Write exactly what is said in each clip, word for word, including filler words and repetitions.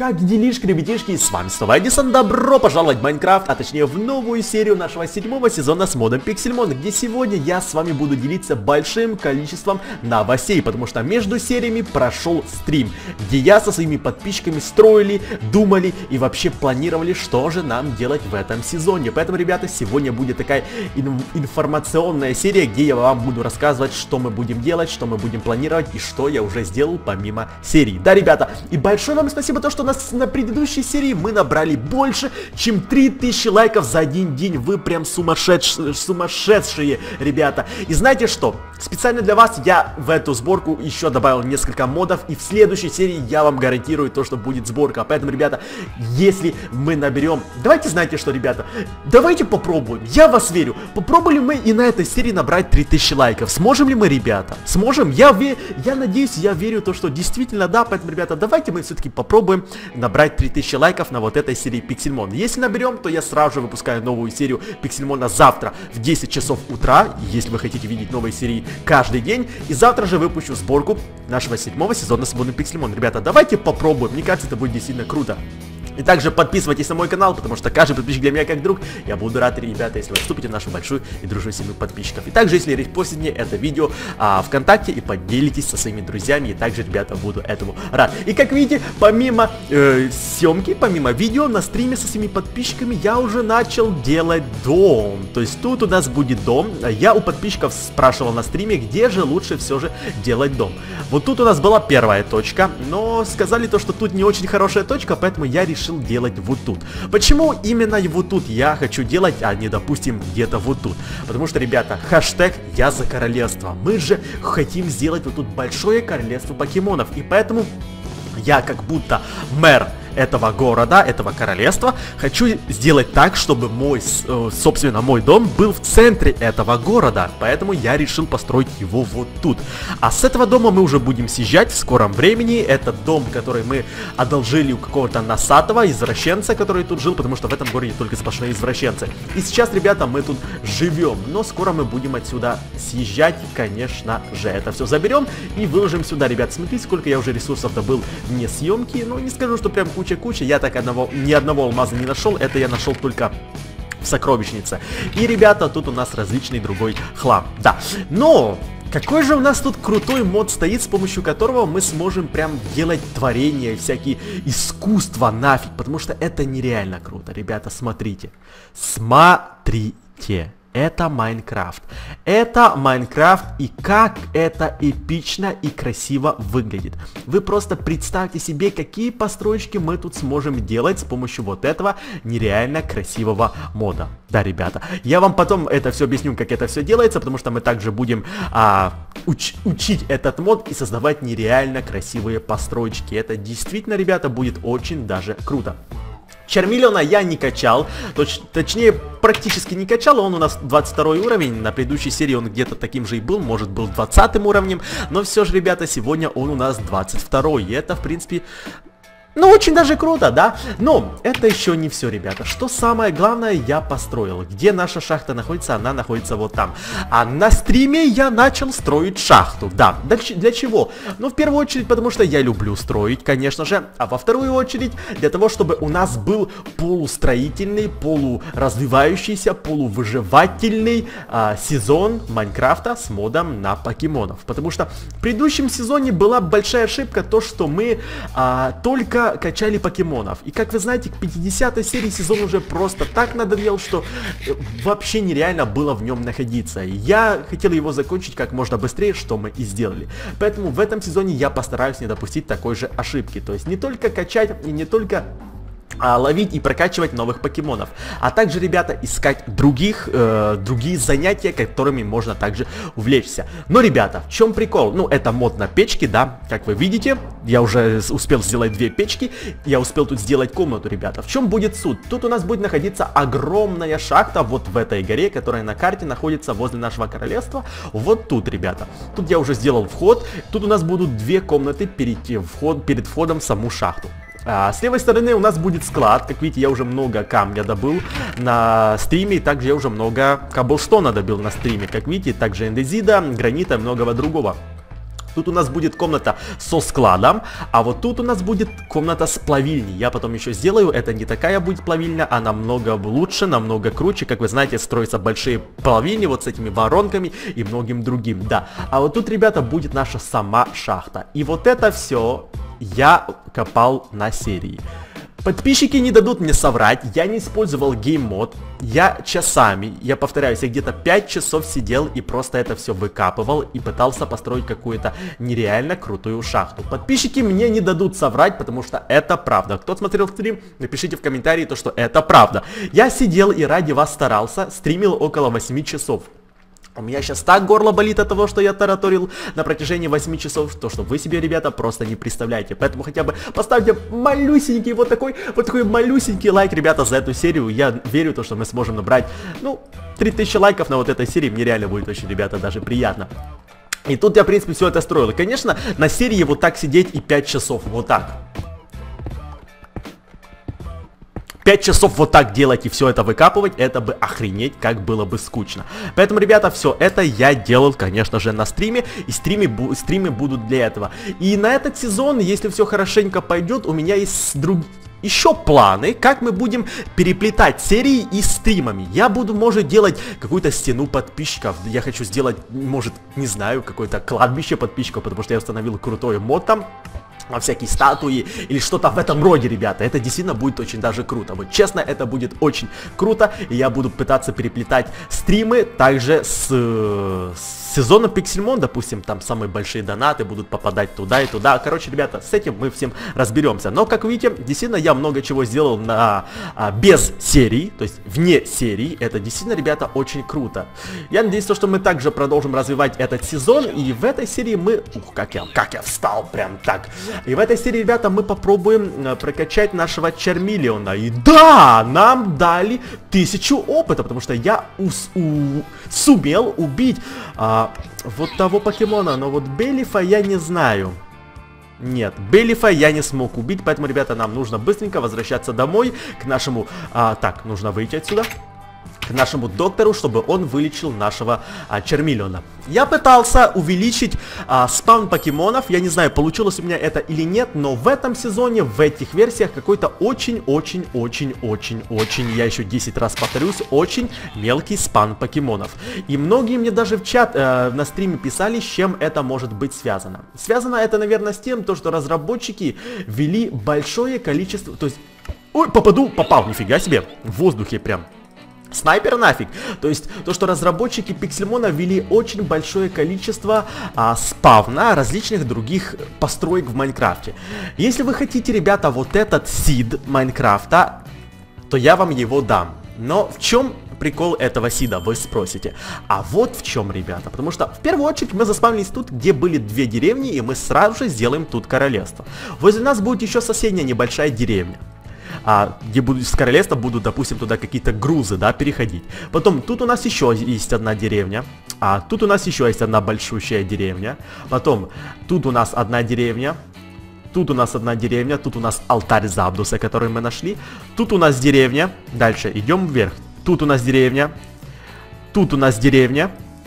Как делишки, ребятишки, с вами снова Эдисон, добро пожаловать в Майнкрафт, а точнее в новую серию нашего седьмого сезона с модом Pixelmon, где сегодня я с вами буду делиться большим количеством новостей, потому что между сериями прошел стрим, где я со своими подписчиками строили, думали и вообще планировали, что же нам делать в этом сезоне. Поэтому, ребята, сегодня будет такая ин информационная серия, где я вам буду рассказывать, что мы будем делать, что мы будем планировать и что я уже сделал помимо серии. Да, ребята, и большое вам спасибо, то, что у нас на предыдущей серии мы набрали больше, чем три тысячи лайков за один день. Вы прям сумасшедшие, сумасшедшие, ребята. И знаете что? Специально для вас я в эту сборку еще добавил несколько модов, и в следующей серии я вам гарантирую то, что будет сборка. Поэтому, ребята, если мы наберем... Давайте, знаете что, ребята? Давайте попробуем. Я вас верю. Попробовали мы и на этой серии набрать три тысячи лайков. Сможем ли мы, ребята? Сможем? Я, ве... я надеюсь, я верю то, что действительно да. Поэтому, ребята, давайте мы все-таки попробуем набрать три тысячи лайков на вот этой серии Pixelmon. Если наберем, то я сразу же выпускаю новую серию Pixelmon завтра в десять часов утра, если вы хотите видеть новые серии каждый день. И завтра же выпущу сборку нашего седьмого сезона с модом Pixelmon. Ребята, давайте попробуем. Мне кажется, это будет действительно круто. И также подписывайтесь на мой канал, потому что каждый подписчик для меня как друг. Я буду рад, ребята, если вы вступите в нашу большую и дружную семью подписчиков. И также, если репостите мне это видео а, ВКонтакте и поделитесь со своими друзьями, и также, ребята, буду этому рад. И как видите, помимо э, съемки, помимо видео, на стриме со своими подписчиками я уже начал делать дом. То есть тут у нас будет дом. Я у подписчиков спрашивал на стриме, где же лучше все же делать дом. Вот тут у нас была первая точка, но сказали то, что тут не очень хорошая точка, поэтому я решил делать вот тут. Почему именно вот тут я хочу делать, а не, допустим, где-то вот тут? Потому что, ребята, хэштег «Я за королевство». Мы же хотим сделать вот тут большое королевство покемонов. И поэтому я как будто мэр этого города, этого королевства, хочу сделать так, чтобы мой, собственно, мой дом был в центре этого города. Поэтому я решил построить его вот тут. А с этого дома мы уже будем съезжать в скором времени. Это дом, который мы одолжили у какого-то носатого извращенца, который тут жил, потому что в этом городе только сплошные извращенцы. И сейчас, ребята, мы тут живем, но скоро мы будем отсюда съезжать, конечно же. Это все заберем и выложим сюда, ребят. Смотрите, сколько я уже ресурсов добыл вне съемки. Ну, не скажу, что прям куча-куча. Я так одного, ни одного алмаза не нашел. Это я нашел только в сокровищнице. И, ребята, тут у нас различный другой хлам. Да, но... Какой же у нас тут крутой мод стоит, с помощью которого мы сможем прям делать творения, всякие искусства нафиг, потому что это нереально круто. Ребята, смотрите. Смотрите. Это Майнкрафт. Это Майнкрафт, и как это эпично и красиво выглядит. Вы просто представьте себе, какие постройки мы тут сможем делать с помощью вот этого нереально красивого мода. Да, ребята, я вам потом это все объясню, как это все делается, потому что мы также будем а, уч учить этот мод и создавать нереально красивые постройки. Это действительно, ребята, будет очень даже круто. Чармиллиона я не качал, точ, точнее практически не качал, он у нас двадцать второй уровень, на предыдущей серии он где-то таким же и был, может был двадцатым уровнем, но все же, ребята, сегодня он у нас двадцать второй, и это в принципе... Ну, очень даже круто, да? Но это еще не все, ребята. Что самое главное, я построил. Где наша шахта находится? Она находится вот там. А на стриме я начал строить шахту. Да, для, для чего? Ну, в первую очередь, потому что я люблю строить, конечно же. А во вторую очередь, для того, чтобы у нас был полустроительный, полуразвивающийся, полувыживательный а, сезон Майнкрафта с модом на покемонов. Потому что в предыдущем сезоне была большая ошибка, то, что мы а, только качали покемонов. И как вы знаете, к пятидесятой серии сезон уже просто так надоел, что вообще нереально было в нем находиться. Я хотел его закончить как можно быстрее, что мы и сделали. Поэтому в этом сезоне я постараюсь не допустить такой же ошибки. То есть не только качать и не только... А, ловить и прокачивать новых покемонов, а также, ребята, искать других, э, другие занятия, которыми можно также увлечься. Но, ребята, в чем прикол? Ну, это мод на печки, да, как вы видите, я уже успел сделать две печки, я успел тут сделать комнату, ребята. В чем будет суть? Тут у нас будет находиться огромная шахта вот в этой горе, которая на карте находится возле нашего королевства, вот тут, ребята. Тут я уже сделал вход, тут у нас будут две комнаты перед, вход, перед входом в саму шахту. А, с левой стороны у нас будет склад. Как видите, я уже много камня добыл на стриме. И также я уже много каблстона добыл на стриме. Как видите, также эндезида, гранита и многого другого. Тут у нас будет комната со складом, а вот тут у нас будет комната с плавильней. Я потом еще сделаю, это не такая будет плавильня, а намного лучше, намного круче. Как вы знаете, строятся большие плавильни вот с этими воронками и многим другим, да. А вот тут, ребята, будет наша сама шахта. И вот это все я копал на серии. Подписчики не дадут мне соврать, я не использовал гейммод, я часами, я повторяюсь, я где-то пять часов сидел и просто это все выкапывал и пытался построить какую-то нереально крутую шахту. Подписчики мне не дадут соврать, потому что это правда. Кто смотрел стрим, напишите в комментарии то, что это правда. Я сидел и ради вас старался, стримил около восьми часов. У меня сейчас так горло болит от того, что я тараторил на протяжении восьми часов, то что вы себе, ребята, просто не представляете. Поэтому хотя бы поставьте малюсенький вот такой, вот такой малюсенький лайк, ребята, за эту серию. Я верю в то, что мы сможем набрать, ну, три тысячи лайков на вот этой серии. Мне реально будет очень, ребята, даже приятно. И тут я, в принципе, все это строил. И, конечно, на серии вот так сидеть и пять часов, вот так. пять часов вот так делать и все это выкапывать, это бы охренеть, как было бы скучно. Поэтому, ребята, все это я делал, конечно же, на стриме, и стримы, бу стримы будут для этого. И на этот сезон, если все хорошенько пойдет, у меня есть друг... еще планы, как мы будем переплетать серии и стримами. Я буду, может, делать какую-то стену подписчиков. Я хочу сделать, может, не знаю, какое-то кладбище подписчиков, потому что я установил крутой мод там. Во всякие статуи или что-то в этом роде, ребята. Это действительно будет очень даже круто. Вот честно, это будет очень круто. И я буду пытаться переплетать стримы также с, с сезоном Pixelmon. Допустим, там самые большие донаты будут попадать туда и туда. Короче, ребята, с этим мы всем разберемся. Но, как видите, действительно, я много чего сделал на, а, без серий, то есть вне серий. Это действительно, ребята, очень круто. Я надеюсь, что мы также продолжим развивать этот сезон. И в этой серии мы... Ух, как я, как я встал прям так... И в этой серии, ребята, мы попробуем э, прокачать нашего Чармиллиона. И да, нам дали тысячу опыта, потому что я ус у сумел убить а, вот того покемона. Но вот Белифа я не знаю. Нет, Белифа я не смог убить, поэтому, ребята, нам нужно быстренько возвращаться домой к нашему... А, так, нужно выйти отсюда. К нашему доктору, чтобы он вылечил нашего а, Чармиллиона. Я пытался увеличить а, спаун покемонов. Я не знаю, получилось у меня это или нет, но в этом сезоне, в этих версиях, какой-то очень-очень-очень-очень-очень, я еще десять раз повторюсь, очень мелкий спаун покемонов. И многие мне даже в чат э, на стриме писали, с чем это может быть связано. Связано это, наверное, с тем, то, что разработчики ввели большое количество... То есть... Ой, попаду, попал, нифига себе, в воздухе прям. Снайпер нафиг. То есть, то, что разработчики Pixelmon ввели очень большое количество а, спавна различных других построек в Майнкрафте. Если вы хотите, ребята, вот этот сид Майнкрафта, то я вам его дам. Но в чем прикол этого сида, вы спросите? А вот в чем, ребята. Потому что, в первую очередь, мы заспавнились тут, где были две деревни, и мы сразу же сделаем тут королевство. Возле нас будет еще соседняя небольшая деревня. А, где будут, с королевства будут, допустим, туда какие-то грузы, да, переходить. Потом, тут у нас еще есть одна деревня. А, тут у нас еще есть одна большущая деревня. Потом, тут у нас одна деревня. Тут у нас одна деревня. Тут у нас алтарь Забдуса, который мы нашли. Тут у нас деревня. Дальше, идем вверх. Тут у нас деревня. Тут у нас деревня.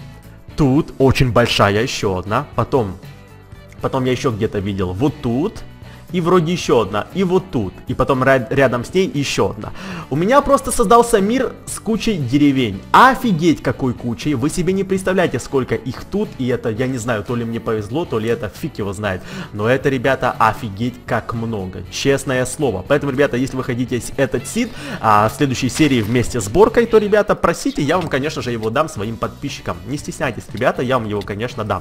Тут очень большая еще одна. Потом, потом я еще где-то видел. Вот тут. И вроде еще одна, и вот тут, и потом рядом с ней еще одна. У меня просто создался мир с кучей деревень. Офигеть какой кучей, вы себе не представляете, сколько их тут. И это, я не знаю, то ли мне повезло, то ли это фиг его знает. Но это, ребята, офигеть как много, честное слово. Поэтому, ребята, если вы хотите этот сид а, в следующей серии вместе с сборкой, то, ребята, просите, я вам, конечно же, его дам своим подписчикам. Не стесняйтесь, ребята, я вам его, конечно, дам.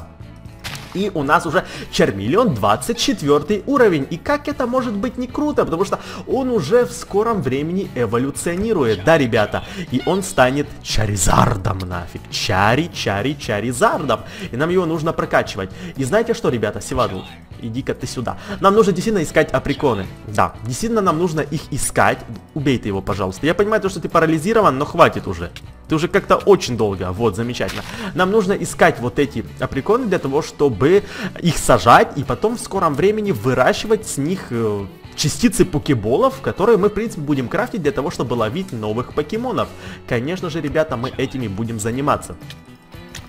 И у нас уже Чармиллион двадцать четвёртый уровень. И как это может быть не круто? Потому что он уже в скором времени эволюционирует. Да, ребята? И он станет Чаризардом нафиг. Чари, Чари, Чаризардом. И нам его нужно прокачивать. И знаете что, ребята? Севадл, иди-ка ты сюда. Нам нужно действительно искать априконы. Да, действительно нам нужно их искать. Убей ты его, пожалуйста. Я понимаю, что ты парализирован, но хватит уже. Ты уже как-то очень долго. Вот, замечательно. Нам нужно искать вот эти априконы для того, чтобы их сажать и потом в скором времени выращивать с них э, частицы покеболов, которые мы, в принципе, будем крафтить для того, чтобы ловить новых покемонов. Конечно же, ребята, мы этими будем заниматься.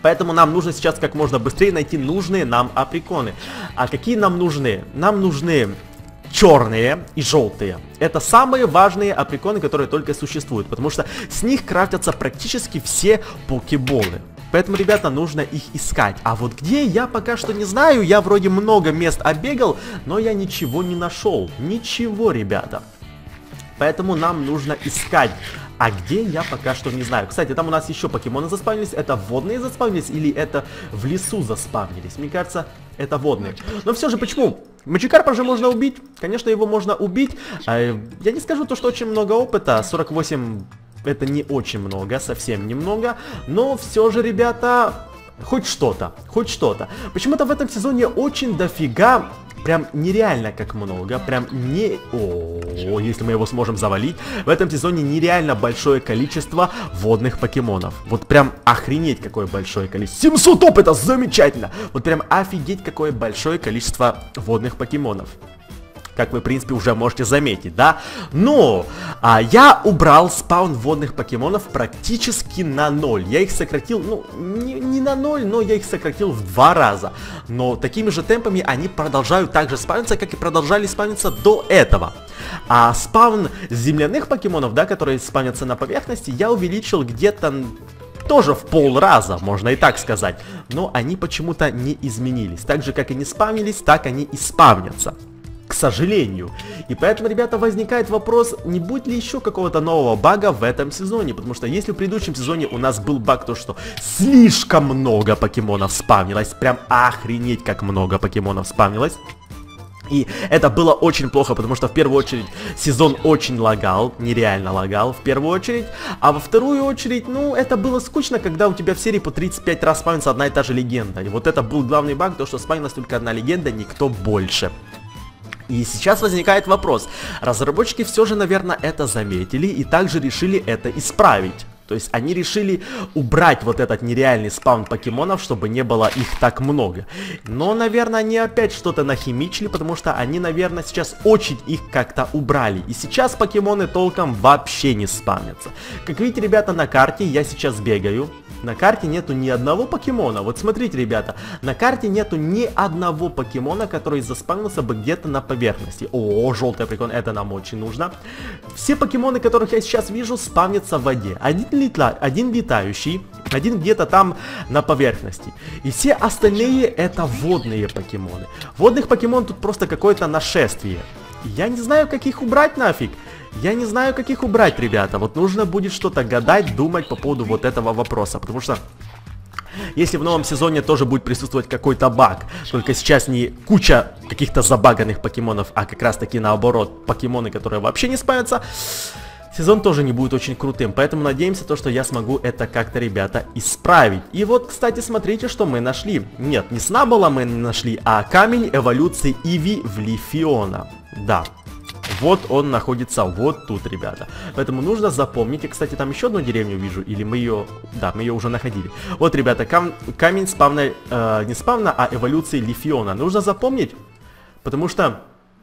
Поэтому нам нужно сейчас как можно быстрее найти нужные нам априконы. А какие нам нужны? Нам нужны черные и желтые. Это самые важные априконы, которые только существуют, потому что с них крафтятся практически все покеболы. Поэтому, ребята, нужно их искать. А вот где, я пока что не знаю. Я вроде много мест оббегал, но я ничего не нашел. Ничего, ребята. Поэтому нам нужно искать. А где, я пока что не знаю. Кстати, там у нас еще покемоны заспавнились. Это водные заспавнились или это в лесу заспавнились? Мне кажется, это водные. Но все же, почему? Магикарпа же можно убить. Конечно, его можно убить. Я не скажу то, что очень много опыта. сорок восемь... Это не очень много, совсем немного, но все же, ребята, хоть что-то, хоть что-то. Почему-то в этом сезоне очень дофига, прям нереально как много, прям не... О, если мы его сможем завалить, в этом сезоне нереально большое количество водных покемонов. Вот прям охренеть какое большое количество. семьсот опыта, замечательно! Вот прям офигеть какое большое количество водных покемонов. Как вы, в принципе, уже можете заметить, да? Но а, я убрал спаун водных покемонов практически на ноль. Я их сократил, ну, не, не на ноль, но я их сократил в два раза. Но такими же темпами они продолжают так же спавниться, как и продолжали спавниться до этого. А спаун земляных покемонов, да, которые спавнятся на поверхности, я увеличил где-то... Тоже в пол раза, можно и так сказать. Но они почему-то не изменились. Так же, как и не спавнились, так они и спавнятся. К сожалению. И поэтому, ребята, возникает вопрос, не будет ли еще какого-то нового бага в этом сезоне. Потому что если в предыдущем сезоне у нас был баг, то что слишком много покемонов спавнилось. Прям охренеть, как много покемонов спавнилось. И это было очень плохо, потому что в первую очередь сезон очень лагал, нереально лагал в первую очередь. А во вторую очередь, ну, это было скучно, когда у тебя в серии по тридцать пять раз спавнится одна и та же легенда. И вот это был главный баг, то что спавнилась только одна легенда, никто больше. И сейчас возникает вопрос, разработчики все же, наверное, это заметили и также решили это исправить. То есть они решили убрать вот этот нереальный спаун покемонов, чтобы не было их так много. Но, наверное, они опять что-то нахимичили, потому что они, наверное, сейчас очень их как-то убрали. И сейчас покемоны толком вообще не спавнятся. Как видите, ребята, на карте я сейчас бегаю. На карте нету ни одного покемона. Вот смотрите, ребята, на карте нету ни одного покемона, который заспавнился бы где-то на поверхности. О, желтый прикон, это нам очень нужно. Все покемоны, которых я сейчас вижу, спавнятся в воде. Один, летла... один летающий, один где-то там на поверхности. И все остальные это водные покемоны. Водных покемон тут просто какое-то нашествие. Я не знаю, как их убрать нафиг. Я не знаю, как их убрать, ребята. Вот нужно будет что-то гадать, думать по поводу вот этого вопроса. Потому что если в новом сезоне тоже будет присутствовать какой-то баг, только сейчас не куча каких-то забаганных покемонов, а как раз таки наоборот, покемоны, которые вообще не спавнятся, сезон тоже не будет очень крутым. Поэтому надеемся, то, что я смогу это как-то, ребята, исправить. И вот, кстати, смотрите, что мы нашли. Нет, не Снаббола мы нашли, а камень эволюции Иви в Лифиона. Да. Вот он находится вот тут, ребята. Поэтому нужно запомнить. И, кстати, там еще одну деревню вижу. Или мы ее... Да, мы ее уже находили. Вот, ребята, кам... камень спавна... Э, не спавна, а эволюции Лифиона. Нужно запомнить, потому что...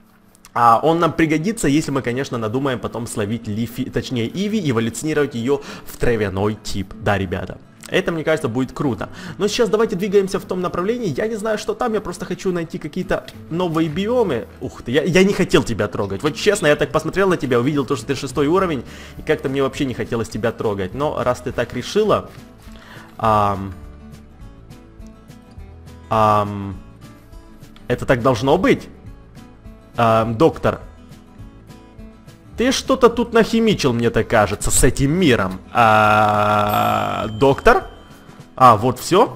А он нам пригодится, если мы, конечно, надумаем потом словить Лифи... Точнее, Иви и эволюционировать ее в травяной тип. Да, ребята. Это, мне кажется, будет круто. Но сейчас давайте двигаемся в том направлении. Я не знаю, что там. Я просто хочу найти какие-то новые биомы. Ух ты, я, я не хотел тебя трогать. Вот честно, я так посмотрел на тебя, увидел то, что ты шестой уровень. И как-то мне вообще не хотелось тебя трогать. Но раз ты так решила... Ам, ам, это так должно быть. Ам, доктор. Ты что-то тут нахимичил, мне так кажется, с этим миром. А, доктор? А, вот все?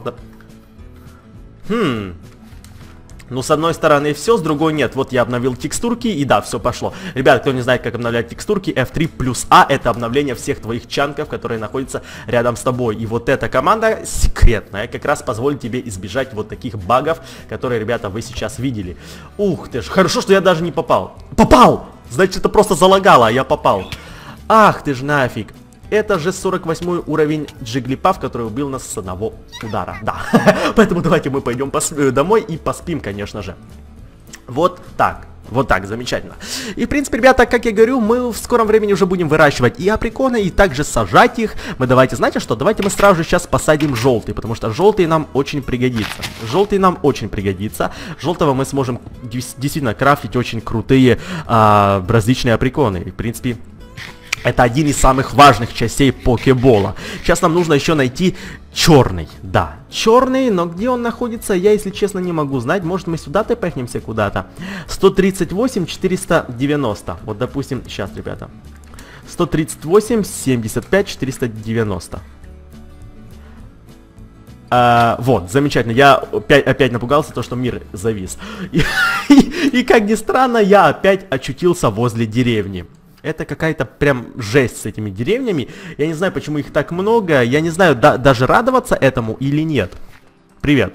Хм. Ну, с одной стороны все, с другой нет. Вот я обновил текстурки, и да, все пошло. Ребят, кто не знает, как обновлять текстурки, эф три плюс А это обновление всех твоих чанков, которые находятся рядом с тобой. И вот эта команда секретная, как раз позволит тебе избежать вот таких багов, которые, ребята, вы сейчас видели. Ух ты ж, хорошо, что я даже не попал. Попал! Значит, это просто залагало, а я попал. Ах ты ж нафиг. Это же сорок восьмой уровень Джиглипав, который убил нас с одного удара. Да. Поэтому давайте мы пойдем домой и поспим, конечно же. Вот так. Вот так, замечательно. И, в принципе, ребята, как я говорю, мы в скором времени уже будем выращивать и априконы, и также сажать их. Мы давайте, знаете что, давайте мы сразу же сейчас посадим желтый, потому что желтый нам очень пригодится. Желтый нам очень пригодится. Желтого мы сможем действительно крафтить очень крутые а, различные априконы. И, в принципе... Это один из самых важных частей покебола. Сейчас нам нужно еще найти черный. Да, черный, но где он находится, я, если честно, не могу знать. Может, мы сюда тепнемся куда-то. сто тридцать восемь четыреста девяносто. Вот, допустим, сейчас, ребята. сто тридцать восемь семьдесят пять четыреста девяносто. А, вот, замечательно. Я опять, опять напугался, то, что мир завис. И, и, и, как ни странно, я опять очутился возле деревни. Это какая-то прям жесть с этими деревнями. Я не знаю, почему их так много. Я не знаю, да, даже радоваться этому или нет. Привет.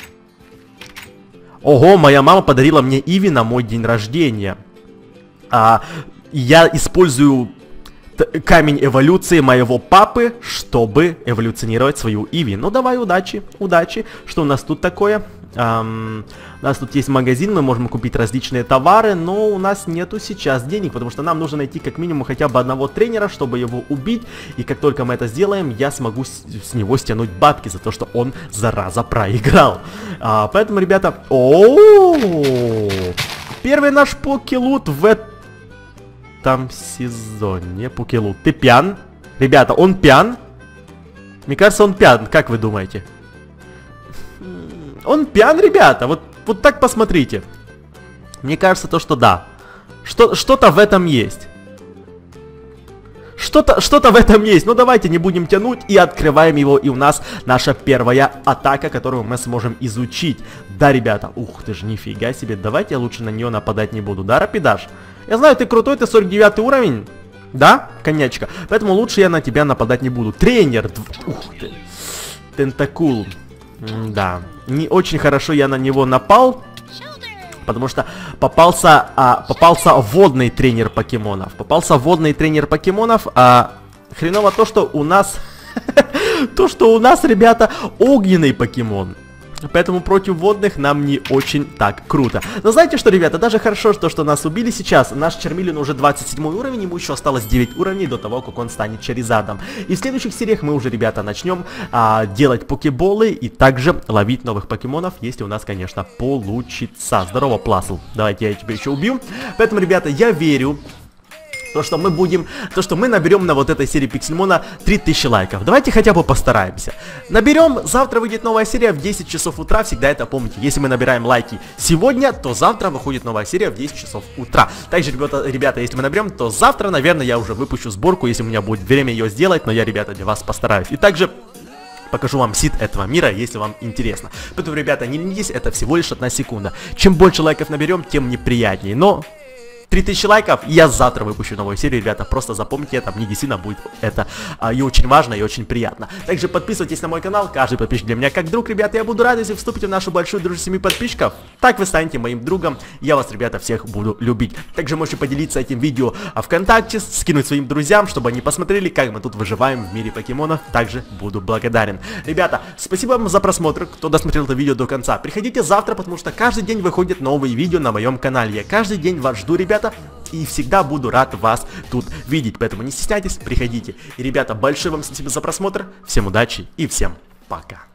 Ого, моя мама подарила мне Иви на мой день рождения. А, я использую камень эволюции моего папы, чтобы эволюционировать свою Иви. Ну давай, удачи, удачи. Что у нас тут такое? Um, у нас тут есть магазин, мы можем купить различные товары, но у нас нету сейчас денег, потому что нам нужно найти как минимум хотя бы одного тренера, чтобы его убить. И как только мы это сделаем, я смогу с, с него стянуть бабки за то, что он, зараза, проиграл. Uh, поэтому, ребята, о-о-о, первый наш покелут в этом сезоне. Покелут, ты пьян? Ребята, он пьян? Мне кажется, он пьян, как вы думаете? Он пьян, ребята, вот, вот так посмотрите. Мне кажется, то, что да. Что, что-то в этом есть. Что-то, что-то в этом есть. Ну давайте не будем тянуть и открываем его. И у нас наша первая атака, которую мы сможем изучить. Да, ребята, ух ты ж, нифига себе. Давайте я лучше на нее нападать не буду. Да, Рапидаш? Я знаю, ты крутой, ты сорок девятый уровень. Да, конячка. Поэтому лучше я на тебя нападать не буду. Тренер. Ух ты. Тентакул. Да, не очень хорошо я на него напал, потому что попался, а, попался водный тренер покемонов. Попался водный тренер покемонов, а хреново то, что у нас, то, что у нас, ребята, огненный покемон. Поэтому против водных нам не очень так круто. Но знаете что, ребята, даже хорошо, что, что нас убили сейчас. Наш Чармелион уже двадцать седьмой уровень, ему еще осталось девять уровней до того, как он станет Чаризардом. И в следующих сериях мы уже, ребята, начнем а, делать покеболы и также ловить новых покемонов, если у нас, конечно, получится. Здорово, Пласл. Давайте я тебя еще убью. Поэтому, ребята, я верю... То, что мы будем, то, что мы наберем на вот этой серии Пиксельмона три тысячи лайков. Давайте хотя бы постараемся. Наберем, завтра выйдет новая серия в десять часов утра, всегда это помните. Если мы набираем лайки сегодня, то завтра выходит новая серия в десять часов утра. Также, ребята, ребята, если мы наберем, то завтра, наверное, я уже выпущу сборку, если у меня будет время ее сделать, но я, ребята, для вас постараюсь. И также... покажу вам сид этого мира, если вам интересно. Поэтому, ребята, не ленитесь, это всего лишь одна секунда. Чем больше лайков наберем, тем неприятнее. Но... три тысячи лайков, и я завтра выпущу новую серию, ребята, просто запомните это, мне действительно будет это а, и очень важно, и очень приятно. Также подписывайтесь на мой канал, каждый подписчик для меня как друг, ребята, я буду рад, если вступите в нашу большую дружную семью подписчиков, так вы станете моим другом, я вас, ребята, всех буду любить. Также можете поделиться этим видео ВКонтакте, скинуть своим друзьям, чтобы они посмотрели, как мы тут выживаем в мире покемонов, также буду благодарен. Ребята, спасибо вам за просмотр, кто досмотрел это видео до конца, приходите завтра, потому что каждый день выходят новые видео на моем канале, я каждый день вас жду, ребята, и всегда буду рад вас тут видеть. Поэтому не стесняйтесь, приходите. И, ребята, большое вам спасибо за просмотр. Всем удачи и всем пока.